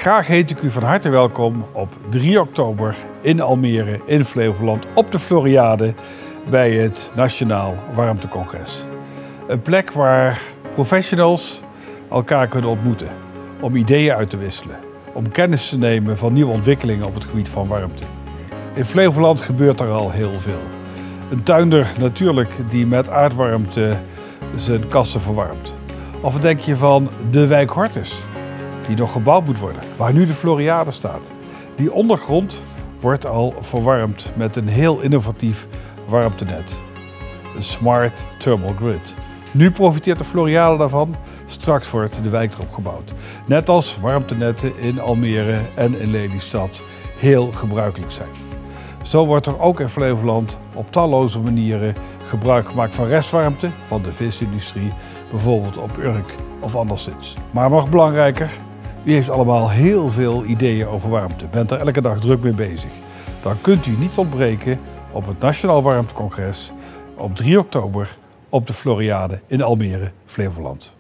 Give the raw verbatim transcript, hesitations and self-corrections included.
Graag heet ik u van harte welkom op drie oktober in Almere in Flevoland op de Floriade bij het Nationaal Warmtecongres. Een plek waar professionals elkaar kunnen ontmoeten om ideeën uit te wisselen, om kennis te nemen van nieuwe ontwikkelingen op het gebied van warmte. In Flevoland gebeurt er al heel veel. Een tuinder natuurlijk die met aardwarmte zijn kassen verwarmt. Of wat denk je van de wijk Hortus, die nog gebouwd moet worden, waar nu de Floriade staat. Die ondergrond wordt al verwarmd met een heel innovatief warmtenet. Een Smart Thermal Grid. Nu profiteert de Floriade daarvan, straks wordt de wijk erop gebouwd. Net als warmtenetten in Almere en in Lelystad heel gebruikelijk zijn. Zo wordt er ook in Flevoland op talloze manieren gebruik gemaakt van restwarmte van de visindustrie, bijvoorbeeld op Urk of anderszins. Maar nog belangrijker, u heeft allemaal heel veel ideeën over warmte, bent er elke dag druk mee bezig. Dan kunt u niet ontbreken op het Nationaal Warmtecongres op drie oktober op de Floriade in Almere, Flevoland.